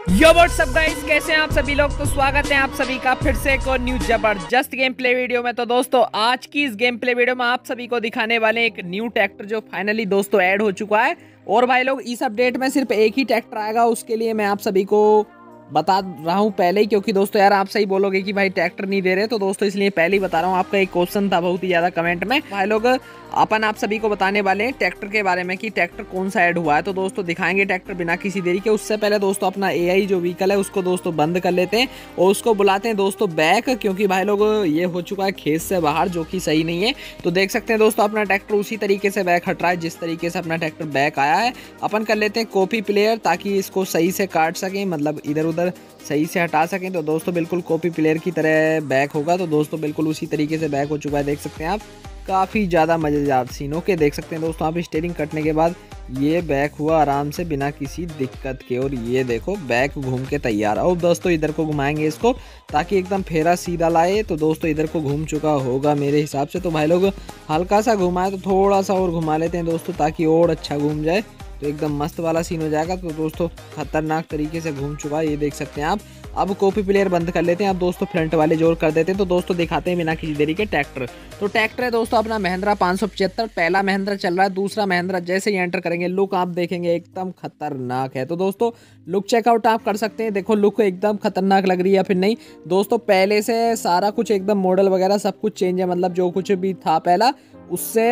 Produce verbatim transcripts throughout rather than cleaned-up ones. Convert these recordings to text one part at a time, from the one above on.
यो WhatsApp guys, कैसे हैं आप सभी लोग। तो स्वागत है आप सभी का फिर से एक और न्यू जबरदस्त गेम प्ले वीडियो में। तो दोस्तों आज की इस गेम प्ले वीडियो में आप सभी को दिखाने वाले हैं एक न्यू ट्रैक्टर जो फाइनली दोस्तों ऐड हो चुका है। और भाई लोग इस अपडेट में सिर्फ एक ही ट्रैक्टर आएगा, उसके लिए मैं आप सभी को बता रहा हूँ पहले ही, क्योंकि दोस्तों यार आप सही बोलोगे कि भाई ट्रैक्टर नहीं दे रहे, तो दोस्तों इसलिए पहले ही बता रहा हूँ। आपका एक क्वेश्चन था बहुत ही ज्यादा कमेंट में। भाई लोग अपन आप सभी को बताने वाले हैं ट्रैक्टर के बारे में कि ट्रैक्टर कौन सा ऐड हुआ है। तो दोस्तों दिखाएंगे ट्रैक्टर बिना किसी देरी के। उससे पहले दोस्तों अपना एआई जो व्हीकल है उसको दोस्तों बंद कर लेते हैं और उसको बुलाते हैं दोस्तों बैक, क्योंकि भाई लोग ये हो चुका है खेत से बाहर, जो कि सही नहीं है। तो देख सकते हैं दोस्तों अपना ट्रैक्टर उसी तरीके से बैक हट रहा है जिस तरीके से अपना ट्रैक्टर बैक आया है। अपन कर लेते हैं कॉपी प्लेयर ताकि इसको सही से काट सकें, मतलब इधर उधर सही से हटा सकें। तो दोस्तों बिल्कुल कॉपी प्लेयर की तरह बैक होगा। तो दोस्तों बिल्कुल उसी तरीके से बैक हो चुका है, देख सकते हैं आप। काफ़ी ज़्यादा मज़ेदार सीन। ओके देख सकते हैं दोस्तों आप स्टीयरिंग कटने के बाद ये बैक हुआ आराम से बिना किसी दिक्कत के। और ये देखो बैक घूम के तैयार। और दोस्तों इधर को घुमाएंगे इसको ताकि एकदम फेरा सीधा लाए। तो दोस्तों इधर को घूम चुका होगा मेरे हिसाब से। तो भाई लोग हल्का सा घुमाए तो थोड़ा सा और घुमा लेते हैं दोस्तों ताकि और अच्छा घूम जाए, तो एकदम मस्त वाला सीन हो जाएगा। तो दोस्तों खतरनाक तरीके से घूम चुका है, ये देख सकते हैं आप। अब कॉपी प्लेयर बंद कर लेते हैं। अब दोस्तों फ्रंट वाले जोर कर देते हैं। तो दोस्तों दिखाते हैं बिना किसी देरी के ट्रैक्टर। तो ट्रैक्टर है दोस्तों अपना महिंद्रा पाँच सौ पचहत्तर। पहला महिंद्रा चल रहा है, दूसरा महिंद्रा जैसे ही एंटर करेंगे लुक आप देखेंगे एकदम खतरनाक है। तो दोस्तों लुक चेकआउट आप कर सकते हैं। देखो लुक एकदम खतरनाक लग रही है या फिर नहीं। दोस्तों पहले से सारा कुछ एकदम मॉडल वगैरह सब कुछ चेंज है, मतलब जो कुछ भी था पहला उससे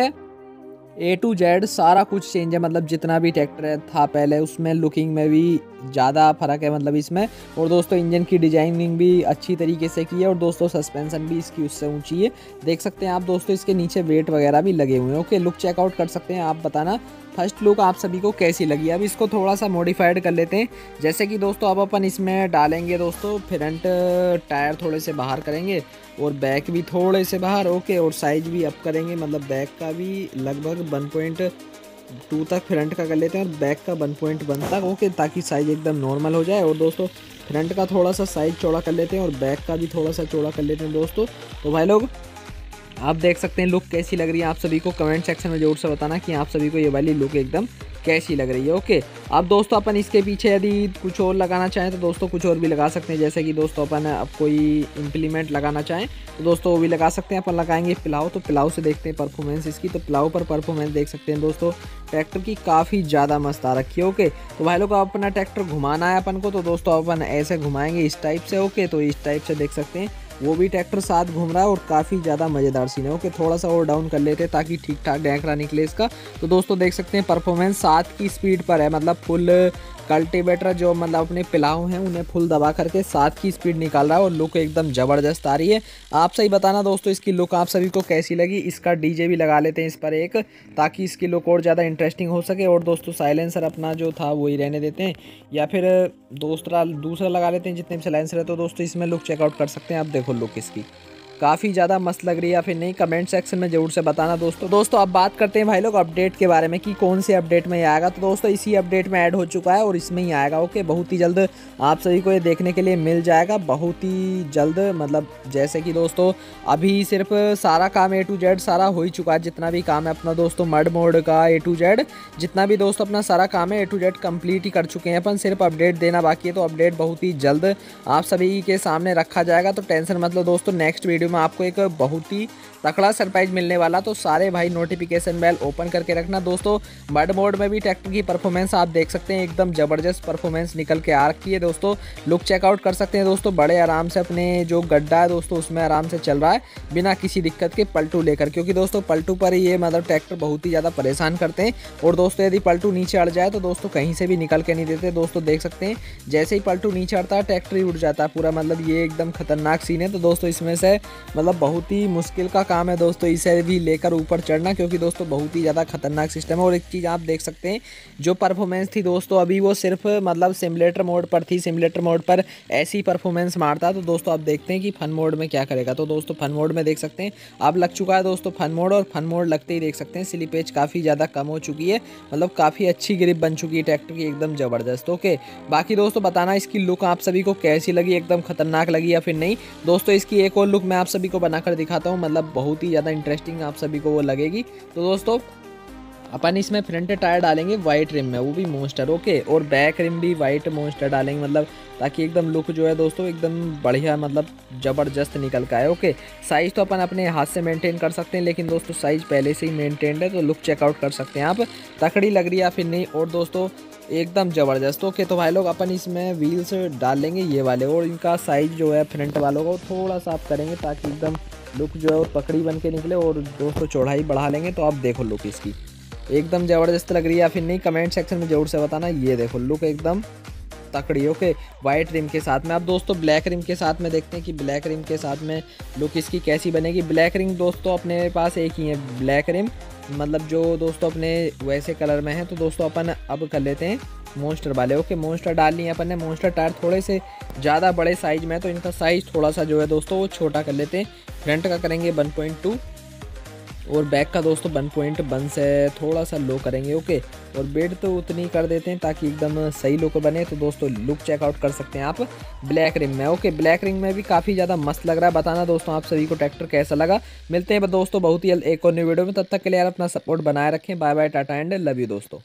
ए टू जेड सारा कुछ चेंज है। मतलब जितना भी ट्रैक्टर था पहले उसमें लुकिंग में भी ज़्यादा फर्क है मतलब इसमें। और दोस्तों इंजन की डिजाइनिंग भी अच्छी तरीके से की है। और दोस्तों सस्पेंशन भी इसकी उससे ऊंची है, देख सकते हैं आप। दोस्तों इसके नीचे वेट वगैरह भी लगे हुए हैं। ओके लुक चेकआउट कर सकते हैं, आप बताना फर्स्ट लुक आप सभी को कैसी लगी। अब इसको थोड़ा सा मॉडिफाइड कर लेते हैं। जैसे कि दोस्तों अब अपन इसमें डालेंगे दोस्तों फ्रंट टायर थोड़े से बाहर करेंगे और बैक भी थोड़े से बाहर। ओके और साइज भी अप करेंगे, मतलब बैक का भी लगभग वन पॉइंट टू तक फ्रंट का कर लेते हैं और बैक का वन पॉइंट वन तक। ओके ताकि साइज एकदम नॉर्मल हो जाए। और दोस्तों फ्रंट का थोड़ा सा साइज चौड़ा कर लेते हैं और बैक का भी थोड़ा सा चौड़ा कर लेते हैं दोस्तों। तो भाई लोग आप देख सकते हैं लुक कैसी लग रही है। आप सभी को कमेंट सेक्शन में जरूर से बताना कि आप सभी को ये वाली लुक एकदम कैसी लग रही है। ओके अब दोस्तों अपन इसके पीछे यदि कुछ और लगाना चाहें तो दोस्तों कुछ और भी लगा सकते हैं। जैसे कि दोस्तों अपन अब कोई इम्प्लीमेंट लगाना चाहें तो दोस्तों वो भी लगा सकते हैं। अपन लगाएंगे पिलाव, तो पिलाव से देखते हैं परफॉर्मेंस इसकी। तो पिलाव पर परफॉर्मेंस देख सकते हैं दोस्तों ट्रैक्टर की काफ़ी ज़्यादा मस्त आ रखी है। ओके तो भाई लोग अपना ट्रैक्टर घुमाना है अपन को, तो दोस्तों अपन ऐसे घुमाएंगे इस टाइप से। ओके तो इस टाइप से देख सकते हैं वो भी ट्रैक्टर साथ घूम रहा है और काफ़ी ज़्यादा मज़ेदार सीन है। ओके थोड़ा सा और डाउन कर लेते हैं ताकि ठीक ठाक डैंकरा निकले इसका। तो दोस्तों देख सकते हैं परफॉर्मेंस सात की स्पीड पर है, मतलब फुल कल्टीवेटर जो मतलब अपने पिलाव हैं उन्हें फुल दबा करके सात की स्पीड निकाल रहा है और लुक एकदम ज़बरदस्त आ रही है। आप सही बताना दोस्तों इसकी लुक आप सभी को कैसी लगी। इसका डीजे भी लगा लेते हैं इस पर एक, ताकि इसकी लुक और ज़्यादा इंटरेस्टिंग हो सके। और दोस्तों साइलेंसर अपना जो था वही रहने देते हैं या फिर दूसरा दूसरा लगा लेते हैं जितने भी साइलेंसर है। तो दोस्तों इसमें लुक चेकआउट कर सकते हैं आप। देखो लुक इसकी काफ़ी ज़्यादा मस्त लग रही है या फिर नहीं, कमेंट सेक्शन में जरूर से बताना दोस्तों। दोस्तों अब बात करते हैं भाई लोग अपडेट के बारे में कि कौन से अपडेट में ये आएगा। तो दोस्तों इसी अपडेट में ऐड हो चुका है और इसमें ही आएगा। ओके बहुत ही जल्द आप सभी को ये देखने के लिए मिल जाएगा, बहुत ही जल्द। मतलब जैसे कि दोस्तों अभी सिर्फ सारा काम ए टू जेड सारा हो ही चुका है, जितना भी काम है अपना दोस्तों मड मोड का ए टू जेड जितना भी दोस्तों अपना सारा काम है ए टू जेड कंप्लीट ही कर चुके हैं अपन, सिर्फ अपडेट देना बाकी है। तो अपडेट बहुत ही जल्द आप सभी के सामने रखा जाएगा, तो टेंशन मतलब दोस्तों नेक्स्ट वीडियो में आपको एक बहुत ही तकड़ा सरप्राइज मिलने वाला। तो सारे भाई नोटिफिकेशन बेल ओपन करके रखना दोस्तों। मड मोड में भी ट्रैक्टर की परफॉर्मेंस आप देख सकते हैं, एकदम ज़बरदस्त परफॉर्मेंस निकल के आ रखी है दोस्तों। लुक चेकआउट कर सकते हैं दोस्तों, बड़े आराम से अपने जो गड्ढा है दोस्तों उसमें आराम से चल रहा है बिना किसी दिक्कत के पलटू लेकर, क्योंकि दोस्तों पलटू पर ये मतलब ट्रैक्टर बहुत ही ज़्यादा परेशान करते हैं। और दोस्तों यदि पलटू नीचे अड़ जाए तो दोस्तों कहीं से भी निकल के नहीं देते। दोस्तों देख सकते हैं जैसे ही पलटू नीचे अड़ता है ट्रैक्टर ही उड़ जाता है पूरा, मतलब ये एकदम खतरनाक सीन है। तो दोस्तों इसमें से मतलब बहुत ही मुश्किल का काम है दोस्तों इसे भी लेकर ऊपर चढ़ना, क्योंकि दोस्तों बहुत ही ज़्यादा खतरनाक सिस्टम है। और एक चीज़ आप देख सकते हैं जो परफॉर्मेंस थी दोस्तों अभी वो सिर्फ मतलब सिमुलेटर मोड पर थी, सिमुलेटर मोड पर ऐसी परफॉर्मेंस मारता। तो दोस्तों आप देखते हैं कि फन मोड में क्या करेगा। तो दोस्तों फन मोड में देख सकते हैं अब लग चुका है दोस्तों फन मोड, और फन मोड लगते ही देख सकते हैं स्लिपेज काफ़ी ज़्यादा कम हो चुकी है, मतलब काफ़ी अच्छी ग्रिप बन चुकी है ट्रैक्टर की, एकदम ज़बरदस्त। ओके बाकी दोस्तों बताना इसकी लुक आप सभी को कैसी लगी, एकदम खतरनाक लगी या फिर नहीं। दोस्तों इसकी एक और लुक मैं आप सभी को बनाकर दिखाता हूँ, मतलब बहुत ही ज़्यादा इंटरेस्टिंग आप सभी को वो लगेगी। तो दोस्तों अपन इसमें फ्रंट टायर डालेंगे वाइट रिम में, वो भी मॉन्स्टर। ओके, और बैक रिम भी वाइट मॉन्स्टर डालेंगे, मतलब ताकि एकदम लुक जो है दोस्तों एकदम बढ़िया, मतलब ज़बरदस्त निकल का है। ओके, साइज़ तो अपन अपने हाथ से मेंटेन कर सकते हैं, लेकिन दोस्तों साइज़ पहले से ही मेंटेन्ड है, तो लुक चेकआउट कर सकते हैं आप, तकड़ी लग रही है या फिर नहीं। और दोस्तों एकदम ज़बरदस्त। ओके, तो भाई लोग अपन इसमें व्हील्स डाल लेंगे ये वाले, और इनका साइज़ जो है फ्रंट वालों का वो थोड़ा सा आप करेंगे ताकि एकदम लुक जो है वो पकड़ी बन के निकले। और दोस्तों चौड़ाई बढ़ा लेंगे, तो आप देखो लुक इसकी एकदम ज़बरदस्त लग रही है या फिर नहीं, कमेंट सेक्शन में ज़रूर से बताना। ये देखो लुक एकदम तकड़ी। ओके, वाइट रिम के साथ में। अब दोस्तों ब्लैक रिम के साथ में देखते हैं कि ब्लैक रिम के साथ में लुक इसकी कैसी बनेगी। ब्लैक रिम दोस्तों अपने पास एक ही है ब्लैक रिम, मतलब जो दोस्तों अपने वैसे कलर में है। तो दोस्तों अपन अब कर लेते हैं मॉन्स्टर वाले। ओके, मॉन्स्टर डाल लिए अपन ने। मॉन्स्टर टायर थोड़े से ज़्यादा बड़े साइज़ में है, तो इनका साइज़ थोड़ा सा जो है दोस्तों वो छोटा कर लेते हैं। फ्रंट का करेंगे वन पॉइंट टू और बैक का दोस्तों वन पॉइंट वन से थोड़ा सा लो करेंगे। ओके, और बेड तो उतनी कर देते हैं ताकि एकदम सही लुक बने। तो दोस्तों लुक चेकआउट कर सकते हैं आप ब्लैक रिंग में। ओके, ब्लैक रिंग में भी काफ़ी ज़्यादा मस्त लग रहा है। बताना दोस्तों आप सभी को ट्रैक्टर कैसा लगा। मिलते हैं दोस्तों बहुत ही जल्द एक और न्यू वीडियो में, तब तक के लिए यार अपना सपोर्ट बनाए रखें। Bye bye, tata and love you दोस्तों।